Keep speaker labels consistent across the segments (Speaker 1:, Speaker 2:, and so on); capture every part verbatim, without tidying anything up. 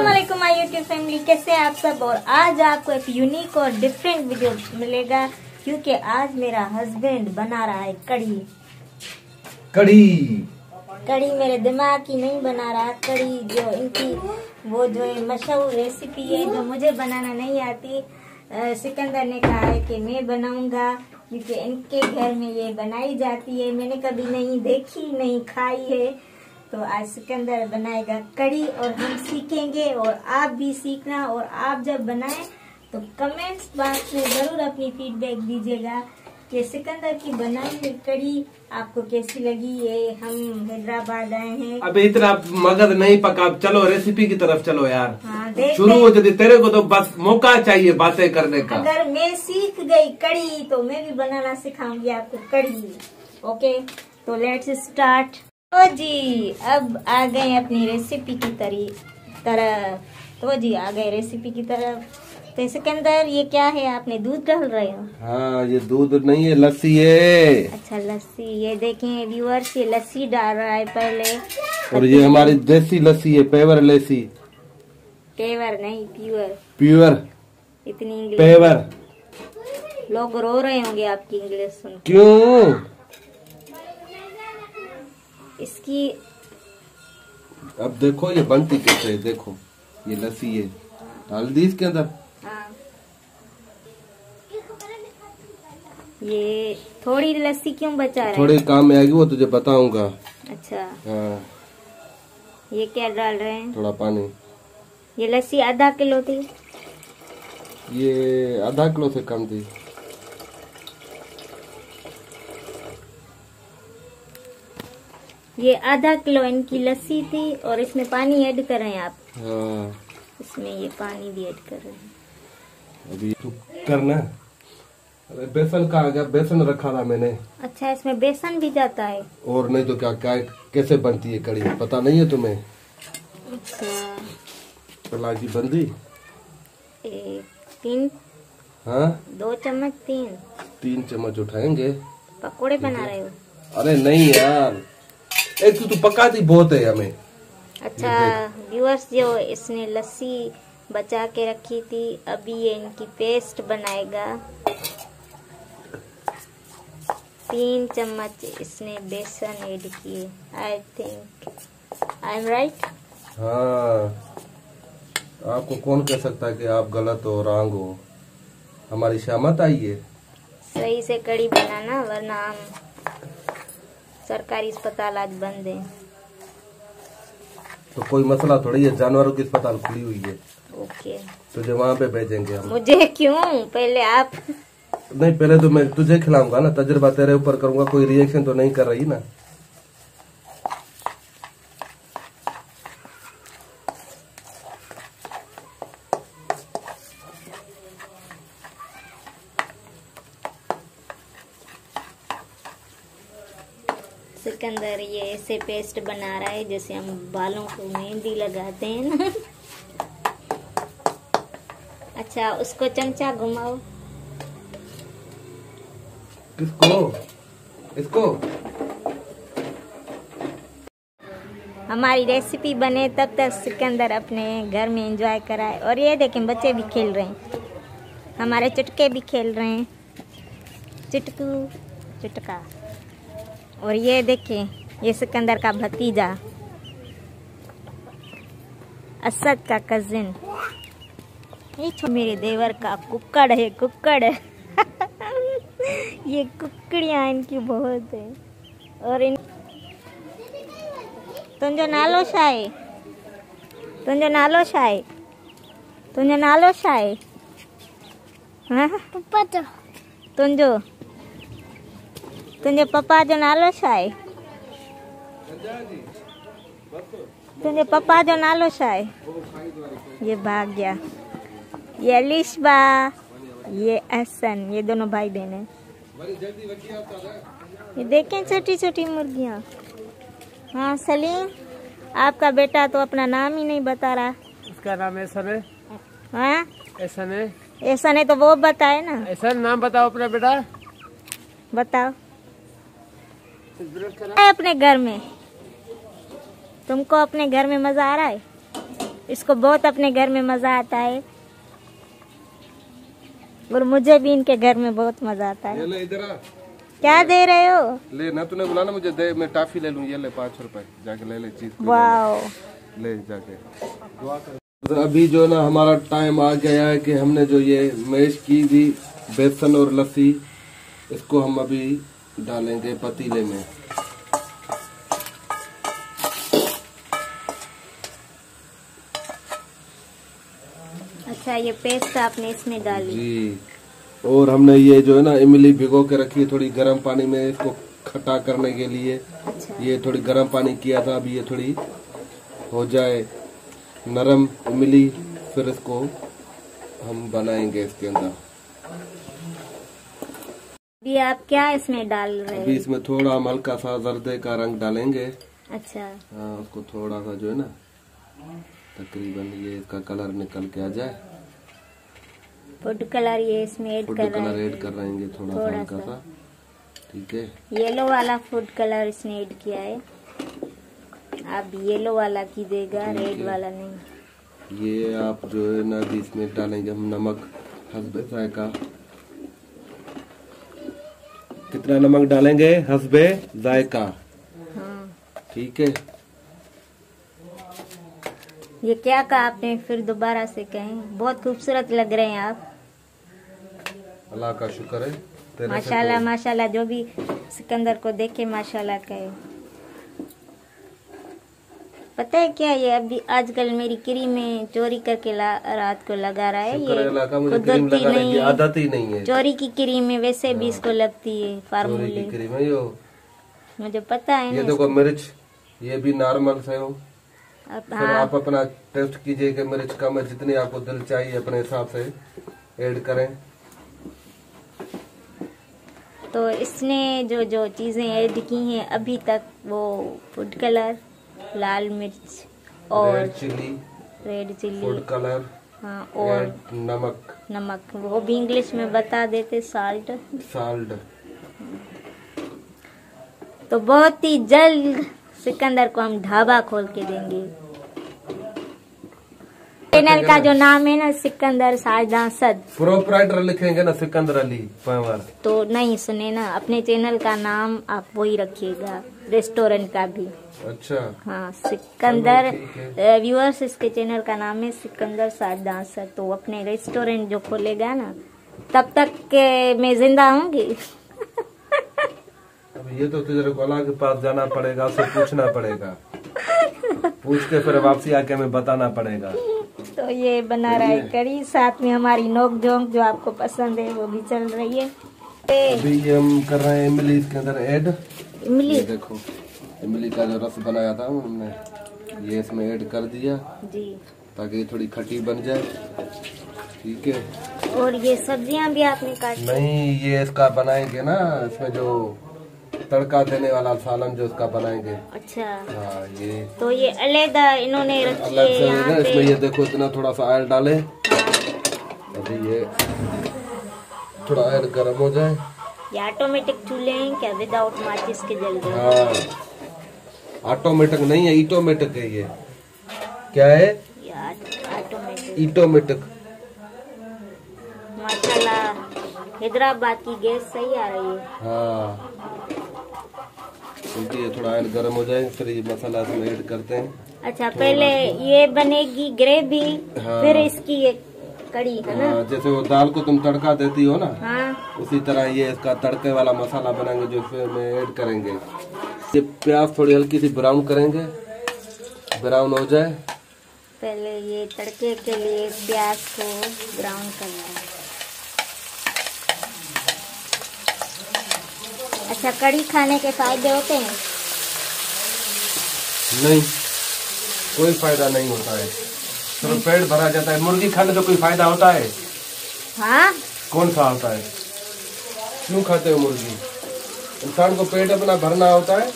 Speaker 1: अस्सलाम वालेकुम my YouTube family, कैसे हैं आप सब। और आज आपको एक यूनिक और डिफरेंट वीडियो मिलेगा क्योंकि आज मेरा हस्बैंड बना रहा है कढ़ी
Speaker 2: कढ़ी
Speaker 1: कढ़ी मेरे दिमाग की नहीं बना रहा, कढ़ी जो इनकी वो जो मशहूर रेसिपी है जो मुझे बनाना नहीं आती। सिकंदर ने कहा है कि मैं बनाऊंगा क्योंकि इनके घर में ये बनाई जाती है, मैंने कभी नहीं देखी नहीं खाई है। तो आज सिकंदर बनाएगा कढ़ी और हम सीखेंगे और आप भी सीखना। और आप जब बनाएं तो कमेंट्स बॉक्स में जरूर अपनी फीडबैक दीजिएगा कि सिकंदर की बनाई हुई कढ़ी आपको कैसी लगी। ये हम हैदराबाद आए हैं।
Speaker 2: अबे इतना मगज नहीं पका, चलो रेसिपी की तरफ चलो यार।
Speaker 1: हाँ,
Speaker 2: शुरू हो जाती, तेरे को तो बस मौका चाहिए बातें करने का।
Speaker 1: अगर मैं सीख गई कढ़ी तो मैं भी बनाना सिखाऊंगी आपको कढ़ी। ओके, तो लेट्स स्टार्ट। तो जी अब आ गए अपनी रेसिपी की तरी तरफ। तो जी आ गए रेसिपी की तरफ। तो इसके अंदर ये क्या है, आपने दूध डाल रहे हो?
Speaker 2: हाँ, ये दूध नहीं है, लस्सी है।
Speaker 1: अच्छा लस्सी, ये देखें व्यूअर्स, ये लस्सी डाल रहा है पहले।
Speaker 2: और ये हमारी देसी लस्सी है, पेवर लस्सी।
Speaker 1: पेवर नहीं, प्योर।
Speaker 2: प्योर
Speaker 1: इतनी इंग्लिश
Speaker 2: पेवर।
Speaker 1: लोग रो रहे होंगे आपकी इंग्लिश सुन।
Speaker 2: क्यों?
Speaker 1: इसकी
Speaker 2: अब देखो ये बनती कैसे है, देखो ये लस्सी है, डाल दी इसके अंदर।
Speaker 1: हाँ, ये थोड़ी लस्सी क्यों बचा रहे?
Speaker 2: थोड़े काम में आएगी वो तुझे बताऊंगा।
Speaker 1: अच्छा,
Speaker 2: हाँ,
Speaker 1: ये क्या डाल रहे हैं?
Speaker 2: थोड़ा पानी।
Speaker 1: ये लस्सी आधा किलो थी।
Speaker 2: ये आधा किलो से कम थी।
Speaker 1: ये आधा किलो इनकी लस्सी थी और इसमें पानी ऐड कर रहे हैं आप।
Speaker 2: हाँ,
Speaker 1: इसमें ये पानी भी ऐड कर रहे हैं।
Speaker 2: अभी तो करना। अरे बेसन कहाँ गया? बेसन रखा था मैंने।
Speaker 1: अच्छा, इसमें बेसन भी जाता है?
Speaker 2: और नहीं तो क्या क्या कैसे बनती है कढ़ी, पता नहीं है तुम्हें?
Speaker 1: अच्छा,
Speaker 2: इलायची बंदी
Speaker 1: एक तीन।
Speaker 2: हाँ,
Speaker 1: दो चम्मच तीन
Speaker 2: तीन चम्मच उठाएंगे।
Speaker 1: पकोड़े बना रहे हो?
Speaker 2: अरे नहीं यार, एक तो तू पकाती बहुत है हमें।
Speaker 1: अच्छा व्यूअर्स, जो इसने लस्सी बचा के रखी थी अभी ये इनकी पेस्ट बनाएगा। तीन चम्मच इसने बेसन ऐड किए। I think I am right.
Speaker 2: हाँ, आपको कौन कह सकता है कि आप गलत हो, रॉन्ग हो? हमारी शामत आई है।
Speaker 1: सही से कढ़ी बनाना वरना हम सरकारी अस्पताल आज बंद है।
Speaker 2: तो कोई मसला थोड़ी है, जानवरों की अस्पताल खुली हुई है।
Speaker 1: ओके,
Speaker 2: तुझे वहाँ पे भेजेंगे हम।
Speaker 1: मुझे क्यों? पहले आप।
Speaker 2: नहीं, पहले तो मैं तुझे खिलाऊंगा ना, तजुर्बा तेरे ऊपर करूंगा। कोई रिएक्शन तो नहीं कर रही ना?
Speaker 1: सिकंदर ये ऐसे पेस्ट बना रहा है जैसे हम बालों को मेहंदी लगाते हैं ना। अच्छा, उसको चमचा घुमाओ।
Speaker 2: किसको? इसको?
Speaker 1: हमारी रेसिपी बने तब तक सिकंदर अपने घर में एंजॉय कराए। और ये देखें बच्चे भी खेल रहे हैं, हमारे चुटके भी खेल रहे हैं, चुटकू चुटका। और ये देखें ये सिकंदर का भतीजा असद का कजिन, ये मेरे देवर का कुक्कड़ है, कुक्कड़। ये कुकड़ियाँ इनकी बहुत है। और इन तुंजो नालो छा आहे? तुंजो नालो छा आहे? तुंजो नालो छा आहे? हाँ, तुंजो तुंहिंजे पप्पा जो नालो छा आहे? तुंहिंजे पप्पा जो नालो छा आहे? ये भाग गया। ये अलिशबा, ये अहसन, ये दोनों भाई बहन हैं। ये देखें छोटी छोटी मुर्गियाँ। हाँ सलीम, आपका बेटा तो अपना नाम ही नहीं बता रहा।
Speaker 3: इसका नाम ऐसा है।
Speaker 1: हाँ,
Speaker 3: ऐसा है।
Speaker 1: ऐसा नहीं तो वो बताए ना।
Speaker 3: ऐसा नाम बताओ अपना बेटा।
Speaker 1: बताओ। अपने घर में तुमको अपने घर में मजा आ रहा है? इसको बहुत अपने घर में मजा आता है और मुझे भी इनके घर में बहुत मजा आता है।
Speaker 2: ये ले इधर आ।
Speaker 1: क्या दे रहे हो?
Speaker 2: ले ना, तूने बोला ना मुझे दे, मैं टॉफी ले लूं। ये ले पाँच रुपए, जाके ले ले चीज।
Speaker 1: वाओ,
Speaker 2: ले जाके दुआ कर। तो अभी जो ना हमारा टाइम आ गया है कि हमने जो ये मैश की थी बेसन और लस्सी, इसको हम अभी डालेंगे पतीले में।
Speaker 1: अच्छा, ये पेस्ट आपने इसमें डाली
Speaker 2: जी। और हमने ये जो है ना इमली भिगो के रखी है थोड़ी गर्म पानी में, इसको खट्टा करने के लिए।
Speaker 1: अच्छा,
Speaker 2: ये थोड़ी गर्म पानी किया था, अभी ये थोड़ी हो जाए नरम इमली, फिर इसको हम बनाएंगे इसके अंदर।
Speaker 1: अभी आप क्या इसमें डाल रहे हैं?
Speaker 2: अभी इसमें थोड़ा हम हल्का सा जर्दे का रंग डालेंगे।
Speaker 1: अच्छा,
Speaker 2: हाँ, उसको थोड़ा सा जो है ना तकरीबन ये इसका कलर निकल के आ जाए।
Speaker 1: फूड कलर ये इसमें ऐड
Speaker 2: फूड
Speaker 1: कर
Speaker 2: कलर
Speaker 1: रहे
Speaker 2: ऐड कर रहेंगे थोड़ा सा हल्का सा, ठीक है।
Speaker 1: येलो वाला फूड कलर इसने ऐड किया है। आप येलो वाला कीजिएगा, रेड वाला नहीं।
Speaker 2: ये आप जो है ना अभी इसमें डालेंगे हम नमक हस्बे जायका। कितना नमक डालेंगे? हस्बे जायका,
Speaker 1: हाँ।
Speaker 2: ठीक है।
Speaker 1: ये क्या कहा आपने? फिर दोबारा से कहें। बहुत खूबसूरत लग रहे हैं आप।
Speaker 2: अल्लाह का शुक्र है तेरे से
Speaker 1: माशाल्लाह
Speaker 2: तो-
Speaker 1: माशाल्लाह, जो भी सिकंदर को देखे माशाल्लाह कहे। पता है क्या, ये अभी आजकल मेरी क्रीम में चोरी करके ला, रात को लगा रहा है।
Speaker 2: शुक्र है
Speaker 1: ये
Speaker 2: अल्लाह का, मुझे क्रीम
Speaker 1: कुदरती
Speaker 2: लगाने
Speaker 1: नहीं
Speaker 2: की
Speaker 1: है,
Speaker 2: आदत ही नहीं है।
Speaker 1: चोरी की क्रीम में वैसे भी इसको लगती है
Speaker 2: चोरी
Speaker 1: फार्मूले।
Speaker 2: की क्रीम है यो।
Speaker 1: मुझे पता है
Speaker 2: ये
Speaker 1: ना।
Speaker 2: देखो मिर्च, ये भी नॉर्मल से हो।
Speaker 1: अब
Speaker 2: फिर
Speaker 1: हाँ,
Speaker 2: आप अपना टेस्ट कीजिए कि मिर्च कम है, जितनी आपको दिल चाहिए अपने हिसाब से ऐड करें।
Speaker 1: तो इसने जो जो चीजें ऐड की हैं अभी तक, वो फूड कलर, लाल मिर्च और
Speaker 2: red chilli,
Speaker 1: red chilli,
Speaker 2: food colour,
Speaker 1: हाँ, और
Speaker 2: एड नमक,
Speaker 1: नमक, वो भी इंग्लिश में बता देते साल्ट।
Speaker 2: साल्ट।
Speaker 1: तो बहुत ही जल्द सिकंदर को हम ढाबा खोल के देंगे। चैनल का जो नाम है ना सिकंदर साजदा सद,
Speaker 2: प्रोपराइटर लिखेंगे ना सिकंदर अली पंवर।
Speaker 1: तो नहीं सुने ना, अपने चैनल का नाम आप वही रखिएगा, रेस्टोरेंट का भी।
Speaker 2: अच्छा,
Speaker 1: हाँ, सिकंदर
Speaker 2: ठीक
Speaker 1: व्यूअर्स, इसके चैनल का नाम है सिकंदर साजदा सद। तो अपने रेस्टोरेंट जो खोलेगा ना, तब तक के मैं जिंदा होंगी।
Speaker 2: अब ये तो तुझे कोला के पास जाना पड़ेगा, उससे पूछना पड़ेगा, पूछ के फिर वापसी आके हमें बताना पड़ेगा।
Speaker 1: तो ये बना रहा है करी, साथ में हमारी नोक झोंक जो आपको पसंद है वो भी चल रही है।
Speaker 2: अभी ये हम कर रहे हैं इमली इसके अंदर ऐड।
Speaker 1: इमली,
Speaker 2: ये देखो इमली का जो रस बनाया था हमने, ये इसमें ऐड कर दिया
Speaker 1: जी,
Speaker 2: ताकि ये थोड़ी खट्टी बन जाए, ठीक है।
Speaker 1: और ये सब्जियां भी आपने काटी?
Speaker 2: नहीं, ये इसका बनाएंगे ना, इसमें जो तड़का देने वाला सालन जो इसका बनाएंगे।
Speaker 1: अच्छा,
Speaker 2: हाँ, ये
Speaker 1: तो ये अलग इन्होंने रखी
Speaker 2: अलग
Speaker 1: है
Speaker 2: से
Speaker 1: यहाँ
Speaker 2: ना, इसमें
Speaker 1: पे।
Speaker 2: ये देखो इतना थोड़ा सा ऑयल डाले, अभी ये थोड़ा ऑयल गर्म हो जाए।
Speaker 1: ये ऑटोमेटिक चूल्हे हैं क्या, विदाउट माचिस के जल रहे?
Speaker 2: हाँ, ऑटोमेटिक नहीं है, इटोमेटिक है। ये क्या है?
Speaker 1: ये ऑटोमेटिक।
Speaker 2: इटोमेटिक।
Speaker 1: माशाल्लाह, हैदराबाद की गैस सही आ रही है।
Speaker 2: हाँ, क्योंकि ये थोड़ा ऑयल गर्म हो जाए, फिर ये मसाला इसमें ऐड करते हैं।
Speaker 1: अच्छा, पहले ये बनेगी ग्रेवी,
Speaker 2: हाँ।
Speaker 1: फिर इसकी ये कड़ी, है ना?
Speaker 2: हाँ, जैसे वो दाल को तुम तड़का देती हो ना,
Speaker 1: हाँ,
Speaker 2: उसी तरह ये इसका तड़के वाला मसाला बनाएंगे जो फिर में ऐड करेंगे। ये प्याज थोड़ी हल्की सी ब्राउन करेंगे, ब्राउन हो जाए।
Speaker 1: पहले ये तड़के के लिए प्याज को ब्राउन करना है। अच्छा, कड़ी खाने के फायदे होते हैं?
Speaker 2: नहीं, कोई फायदा नहीं होता है, तो पेट भरा जाता है। मुर्गी खाने से कोई फायदा होता है?
Speaker 1: हाँ,
Speaker 2: कौन सा होता है? क्यों खाते हो मुर्गी? इंसान को पेट अपना भरना होता है।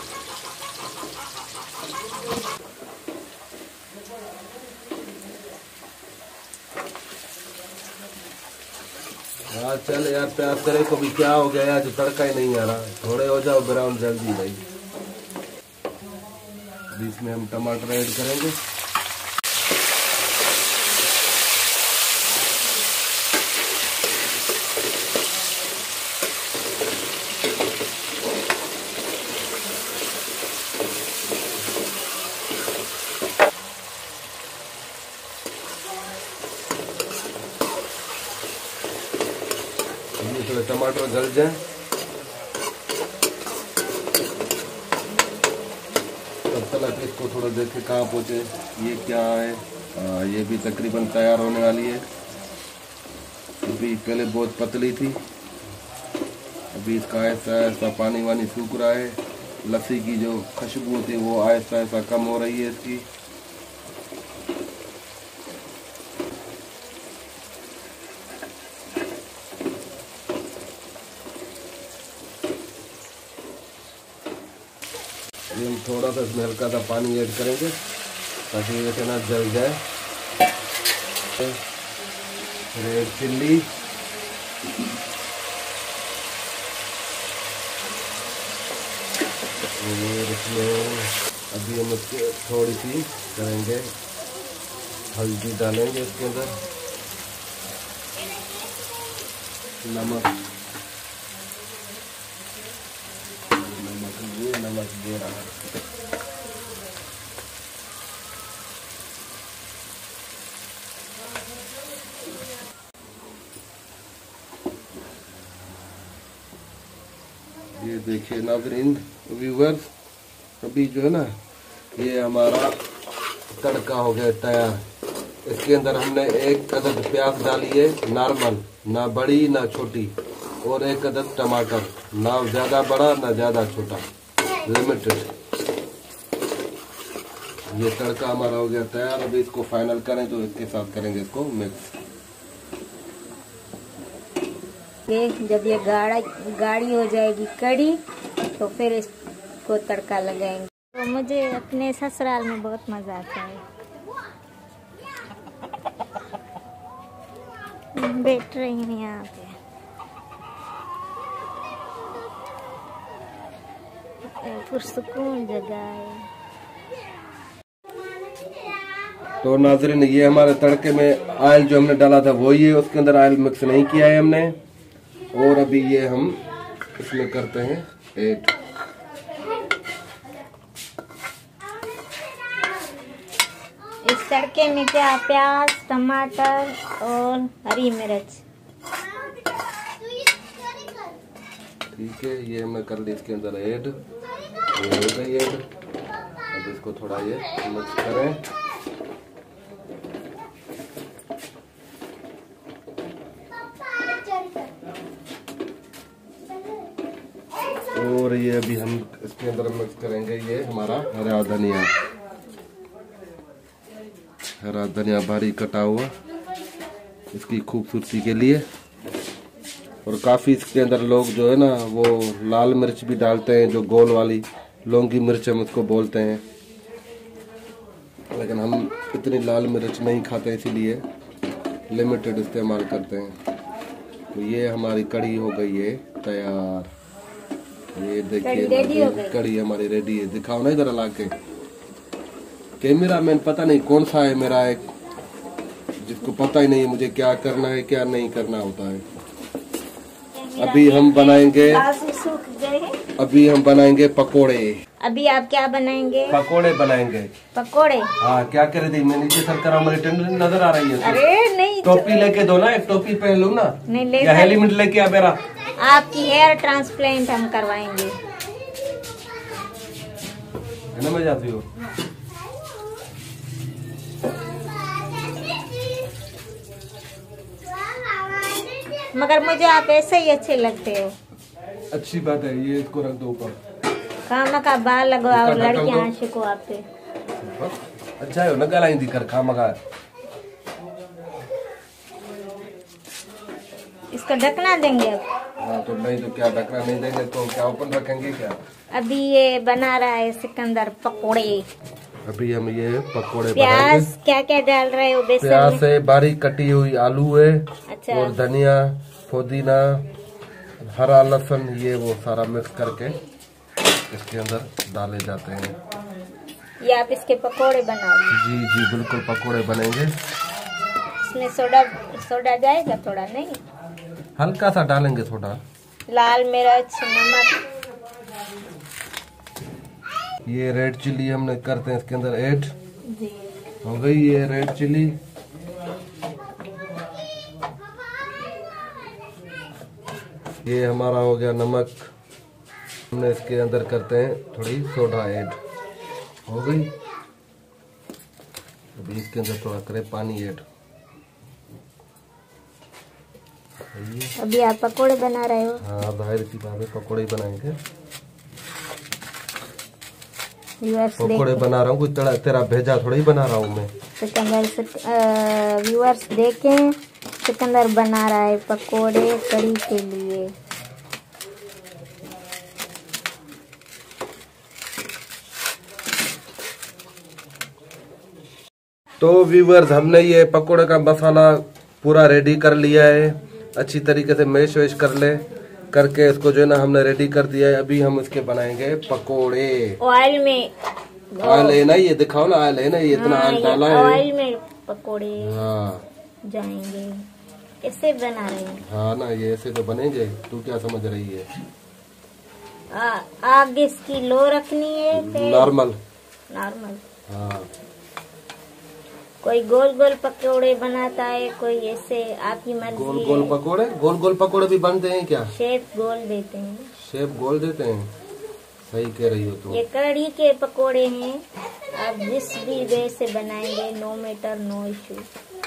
Speaker 2: हाँ चल यार, प्याज तेरे को भी क्या हो गया यार, जो तड़का ही नहीं आ रहा। थोड़े हो जाओ ब्राउन जल्दी भाई। अभी इसमें हम टमाटर ऐड करेंगे। थोड़े टमाटर गल जाए। तब तक इसको थोड़ा देखे कहाँ पहुँचे, ये क्या है। आ, ये भी तकरीबन तैयार होने वाली है। अभी पहले बहुत पतली थी, अभी इसका ऐसा ऐसा पानी वानी सूख रहा है। लस्सी की जो खुशबू होती है वो ऐसा ऐसा कम हो रही है इसकी। हम थोड़ा सा इसमें हल्का सा पानी ऐड करेंगे ताकि ये ना जल जाए। रेड चिल्ली, और इसमें अभी हम इसके थोड़ी सी करेंगे हल्दी डालेंगे इसके अंदर, नमक नमक ये नमक दे रहा है। ये देखिए नाज़रीन व्यूअर्स, अभी जो है ना ये हमारा तड़का हो गया तैयार। इसके अंदर हमने एक अदद प्याज डाली है नॉर्मल, ना बड़ी ना छोटी, और एक अदद टमाटर, ना ज्यादा बड़ा ना ज्यादा छोटा, लिमिटेड। ये तड़का हमारा हो गया तैयार। अभी इसको फाइनल करें तो इसके साथ करेंगे इसको मिक्स।
Speaker 1: जब ये गाढ़ा गाढ़ी हो जाएगी कड़ी तो फिर इसको तड़का लगाएंगे। तो मुझे अपने ससुराल में बहुत मजा आता है। बैठ रही हूँ यहाँ पे, पुरसुकून जगह है।
Speaker 2: तो नाज़रीन ये हमारे तड़के में ऑयल जो हमने डाला था वही है, उसके अंदर ऑयल मिक्स नहीं किया है हमने। और अभी ये हम इसमें करते हैं ऐड।
Speaker 1: इस तड़के में क्या प्याज, टमाटर और हरी मिर्च।
Speaker 2: ठीक है, ये हमने कर ली इसके अंदर ऐड, ये हो गई ऐड। अब इसको थोड़ा ये मिक्स करें। और ये अभी हम इसके अंदर मिक्स करेंगे ये हमारा हरा धनिया, हरा धनिया बारीक कटा हुआ इसकी खूबसूरती के लिए। और काफ़ी इसके अंदर लोग जो है ना वो लाल मिर्च भी डालते हैं, जो गोल वाली लौंगी मिर्च हम उसको बोलते हैं, लेकिन हम इतनी लाल मिर्च नहीं खाते इसीलिए लिमिटेड इस्तेमाल करते हैं। तो ये हमारी कड़ी हो गई है तैयार। ये देखिए कड़ी हमारी रेडी है। दिखाओ ना इधर ला के। कैमरा मैन पता नहीं कौन सा है मेरा, एक जिसको पता ही नहीं है मुझे क्या करना है क्या नहीं करना होता है। अभी हम बनाएंगे अभी हम बनाएंगे पकोड़े।
Speaker 1: अभी आप क्या बनाएंगे?
Speaker 2: पकोड़े बनाएंगे।
Speaker 1: पकोड़े?
Speaker 2: हाँ, क्या करे दी मैं नीचे सर करा, मेरी टेंडर नजर आ रही है।
Speaker 1: अरे नहीं,
Speaker 2: टोपी लेके दो ना, एक टोपी पहन लूँ ना।
Speaker 1: नहीं ले,
Speaker 2: या हेलमेट लेके आ मेरा।
Speaker 1: आपकी हेयर ट्रांसप्लांट हम करवाएंगे,
Speaker 2: है ना? मैं जाती हूँ।
Speaker 1: मगर मुझे आप ऐसे ही अच्छे लगते हो।
Speaker 2: अच्छी बात है, ये इसको रख दो ऊपर।
Speaker 1: खामा का बाल लगवाओ, लड़कियां आशिक को आप पे।
Speaker 2: अच्छा है ना, गलाई दी कर खामा का।
Speaker 1: इसका ढकना देंगे अब?
Speaker 2: हाँ, तो नहीं तो क्या ढकना नहीं देंगे तो क्या ओपन रखेंगे क्या?
Speaker 1: अभी ये बना रहा है सिकंदर पकोड़े।
Speaker 2: अभी हम ये पकोड़े
Speaker 1: प्याज क्या क्या डाल रहे हो? बेसन
Speaker 2: प्याज से बारीक कटी हुई आलू है।
Speaker 1: अच्छा।
Speaker 2: और धनिया, पुदीना, हरा लहसुन, ये वो सारा मिक्स करके इसके अंदर डाले जाते हैं।
Speaker 1: ये आप इसके पकोड़े बनाओगे?
Speaker 2: जी जी बिल्कुल पकोड़े बनेंगे।
Speaker 1: इसमें सोडा सोडा जाएगा थोड़ा? नहीं,
Speaker 2: हल्का सा डालेंगे थोड़ा।
Speaker 1: लाल मिर्च, नमक।
Speaker 2: ये रेड चिल्ली हमने करते हैं इसके अंदर ऐड।
Speaker 1: जी
Speaker 2: हो गई ये रेड चिल्ली। ये हमारा हो गया नमक। हमने इसके अंदर करते हैं थोड़ी सोडा ऐड। हो गई। अभी इसके अंदर थोड़ा करें पानी ऐड।
Speaker 1: अभी आप पकोड़े बना रहे हो?
Speaker 2: हाँ, जाहिर सी बात है, पकोड़े बनाएंगे। पकोड़े बना रहा हूँ, कुछ तेरा तेरा भेजा थोड़ा ही बना रहा हूँ मैं।
Speaker 1: सिकंदर व्यूअर्स देखें, सिकंदर बना रहा है पकोड़े कड़ी के लिए।
Speaker 2: तो व्यूअर्स, हमने ये पकोड़े का मसाला पूरा रेडी कर लिया है। अच्छी तरीके से मैश वैश कर ले करके इसको जो है ना हमने रेडी कर दिया है। अभी हम इसके बनाएंगे पकोड़े।
Speaker 1: ऑयल में
Speaker 2: ऑयल है ना, ये दिखाओ ना, ऑयल है ना, ये इतना ऑयल डाला है।
Speaker 1: ऑयल में पकोड़े
Speaker 2: हाँ
Speaker 1: जाएंगे। कैसे बना रहे हैं?
Speaker 2: हाँ ना, ये ऐसे तो बनेंगे। तू क्या समझ रही है?
Speaker 1: आ, आग इसकी लो रखनी है?
Speaker 2: Normal
Speaker 1: normal.
Speaker 2: हाँ।
Speaker 1: कोई गोल गोल पकोड़े बनाता है, कोई ऐसे, आपकी मर्जी।
Speaker 2: गोल गोल पकोड़े? गोल गोल पकोड़े भी बनते हैं क्या?
Speaker 1: शेप गोल देते हैं।
Speaker 2: शेप गोल देते हैं? सही कह रही हो तुम।
Speaker 1: ये कड़ी के पकोड़े हैं, आप जिस भी वे से बनाएंगे, नो मैटर, नो इशू।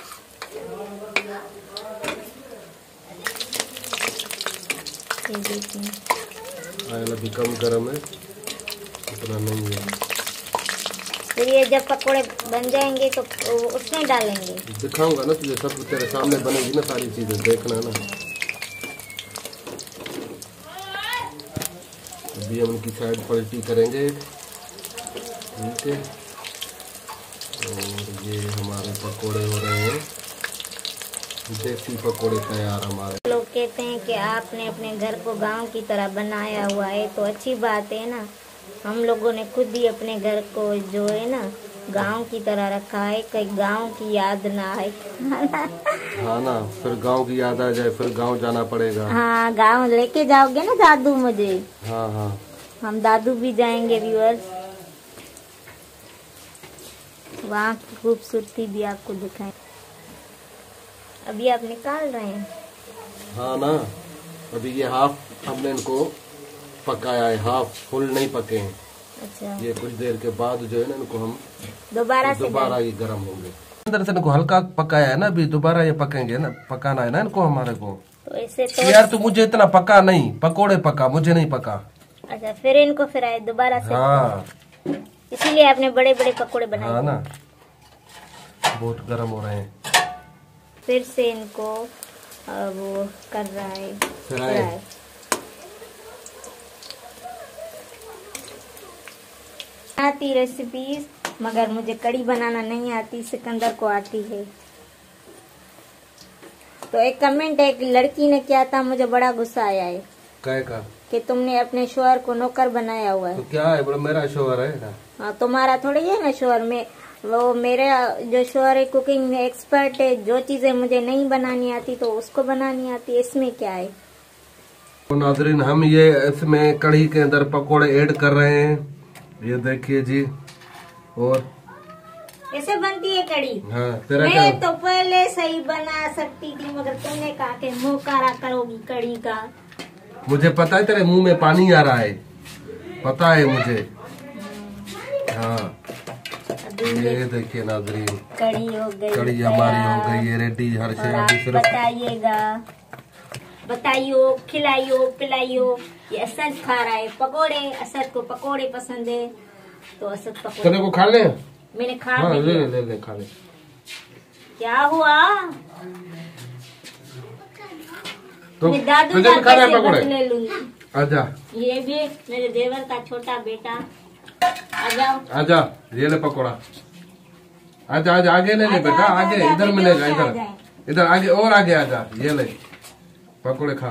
Speaker 1: ये देखिए,
Speaker 2: ऑयल अभी कम गर्म है, इतना नहीं है।
Speaker 1: फिर ये जब पकोड़े बन जाएंगे तो उसमें डालेंगे।
Speaker 2: दिखाऊंगा ना तुझे, सब तेरे सामने बनेगी ना सारी चीजें, देखना ना। अभी हम उनकी साइड पलटी करेंगे, ठीक है। और ये हमारे पकोड़े हो रहे हैं, देसी पकोड़े तैयार हमारे।
Speaker 1: लोग कहते हैं कि आपने अपने घर को गांव की तरह बनाया हुआ है, तो अच्छी बात है ना। हम लोगों ने खुद ही अपने घर को जो है ना गांव की तरह रखा है, कहीं गांव की याद ना आए।
Speaker 2: हाँ ना, फिर गांव की याद आ जाए, फिर गांव जाना पड़ेगा।
Speaker 1: हाँ, गांव लेके जाओगे ना दादू मुझे?
Speaker 2: हाँ हाँ,
Speaker 1: हम दादू भी जाएंगे व्यूअर्स, वहाँ की खूबसूरती भी आपको दिखाएं। अभी आप निकाल रहे हैं?
Speaker 2: हाँ ना, अभी ये हाफ हमने इनको पकाया है, हाफ, फुल नहीं पके हैं।
Speaker 1: अच्छा,
Speaker 2: ये कुछ देर के बाद जो है ना इनको हम
Speaker 1: दोबारा से
Speaker 2: दोबारा ये गर्म होंगे। अंदर से इनको हल्का पकाया है ना, अभी दोबारा ये पकेंगे ना, पकाना है ना इनको हमारे को।
Speaker 1: तो ऐसे तो
Speaker 2: यार तू मुझे इतना पका नहीं, पकोड़े पका, मुझे नहीं पका।
Speaker 1: अच्छा, फिर इनको फिर आए दोबारा से।
Speaker 2: हाँ,
Speaker 1: इसीलिए आपने बड़े बड़े पकोड़े बनाए।
Speaker 2: हाँ ना, बहुत गर्म हो रहे हैं।
Speaker 1: फिर से इनको वो कर रहा है,
Speaker 2: फ्राई।
Speaker 1: आती रेसिपीज, मगर मुझे कड़ी बनाना नहीं आती, सिकंदर को आती है। तो एक कमेंट है कि लड़की ने किया था, मुझे बड़ा गुस्सा आया है।
Speaker 2: क्या का?
Speaker 1: कि तुमने अपने शोहर को नौकर बनाया हुआ है।
Speaker 2: तो क्या है, बड़ा मेरा शोहर है ना।
Speaker 1: हाँ, तुम्हारा थोड़ी है ना शोहर में। वो मेरा जो शोहर है कुकिंग में एक्सपर्ट है, जो चीजें मुझे नहीं बनानी आती तो उसको बनानी आती है, इसमें क्या है।
Speaker 2: तो नाज़रीन, हम ये इसमें कढ़ी के अंदर पकोड़े ऐड कर रहे हैं, ये देखिए जी। और
Speaker 1: कैसे बनती है कड़ी?
Speaker 2: हाँ, तेरा
Speaker 1: मैं
Speaker 2: क्या?
Speaker 1: तो पहले सही बना सकती थी, मगर तुमने कहा कि मुंह कारा करोगी कड़ी का।
Speaker 2: मुझे पता है तेरे मुंह में पानी आ रहा है, पता है मुझे। हाँ, ये देखिए नाज़रीन,
Speaker 1: कड़ी हो गई,
Speaker 2: कड़ी हमारी हो गई है रेडी। हर
Speaker 1: और
Speaker 2: चीज
Speaker 1: आप
Speaker 2: अभी सिर्फ
Speaker 1: बताइएगा, बताइयो, खिलाइयो, पिलाइयो। ये असद खा रहा है पकोड़े, असद को पकोड़े पसंद है, तो असद पकोड़े।
Speaker 2: तेरे को खा ले।
Speaker 1: मैंने खा
Speaker 2: हाँ,
Speaker 1: भी
Speaker 2: ले
Speaker 1: लिया।
Speaker 2: ले ले खा ले।
Speaker 1: क्या हुआ?
Speaker 2: तो
Speaker 1: मैं दादू
Speaker 2: तुझे भी खाना है
Speaker 1: से
Speaker 2: पकोड़े?
Speaker 1: बदले लूंगी।
Speaker 2: आजा
Speaker 1: ये भी मेरे देवर का छोटा बेटा, आ जाओ।
Speaker 2: आजा, ये ले पकोड़ा। आजा आजा, आगे ले ले
Speaker 1: आजा,
Speaker 2: बेटा,
Speaker 1: आजा,
Speaker 2: आगे
Speaker 1: आजा,
Speaker 2: इधर
Speaker 1: बेटे,
Speaker 2: मिलेगा,
Speaker 1: उठे आ
Speaker 2: इधर
Speaker 1: जाए।
Speaker 2: इधर आगे, और आगे आजा, ये ले पकोड़े खा।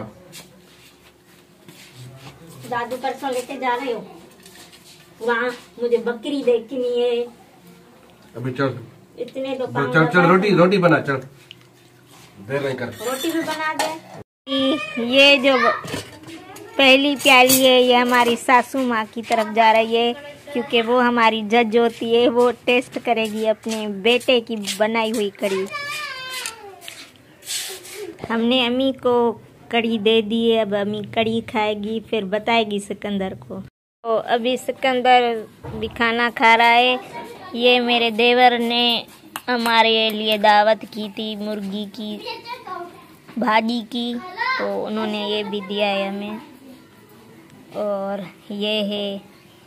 Speaker 1: दादू परसों लेके जा रहे हो वहाँ, मुझे बकरी देखनी है।
Speaker 2: अभी चल
Speaker 1: इतने तो
Speaker 2: चल
Speaker 1: काम
Speaker 2: चल,
Speaker 1: करता है।
Speaker 2: रोटी रोटी बना, चल, देर नहीं कर।
Speaker 1: रोटी भी बना दे। ये जो पहली प्याली है, ये हमारी सासू माँ की तरफ जा रही है, क्योंकि वो हमारी जज होती है। वो टेस्ट करेगी अपने बेटे की बनाई हुई कड़ी। हमने अम्मी को कढ़ी दे दी है। अब अम्मी कढ़ी खाएगी, फिर बताएगी सिकंदर को। तो अभी सिकंदर भी खाना खा रहा है। ये मेरे देवर ने हमारे लिए दावत की थी मुर्गी की भाजी की, तो उन्होंने ये भी दिया है हमें। और ये है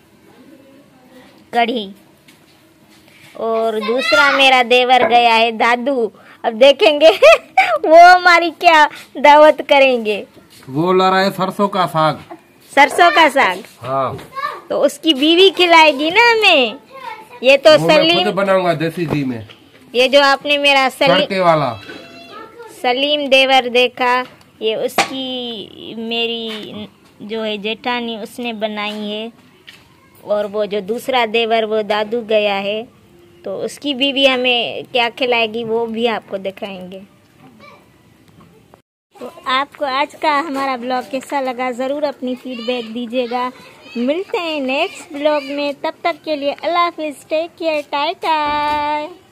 Speaker 1: कढ़ी। और दूसरा मेरा देवर गया है दादू, अब देखेंगे वो हमारी क्या दावत करेंगे।
Speaker 2: वो ला रहा है सरसों का साग।
Speaker 1: सरसों का साग?
Speaker 2: हाँ।
Speaker 1: तो उसकी बीवी खिलाएगी ना हमें। ये तो सलीम
Speaker 2: खुद बनाऊंगा देसी घी में।
Speaker 1: ये जो आपने मेरा सलीम
Speaker 2: वाला
Speaker 1: सलीम देवर देखा, ये उसकी मेरी जो है जेठानी उसने बनाई है। और वो जो दूसरा देवर वो दादू गया है, तो उसकी बीवी हमें क्या खिलाएगी वो भी आपको दिखाएंगे। तो आपको आज का हमारा ब्लॉग कैसा लगा ज़रूर अपनी फीडबैक दीजिएगा। मिलते हैं नेक्स्ट ब्लॉग में, तब तक के लिए अल्लाह हाफिज़, टेक केयर, टाटा।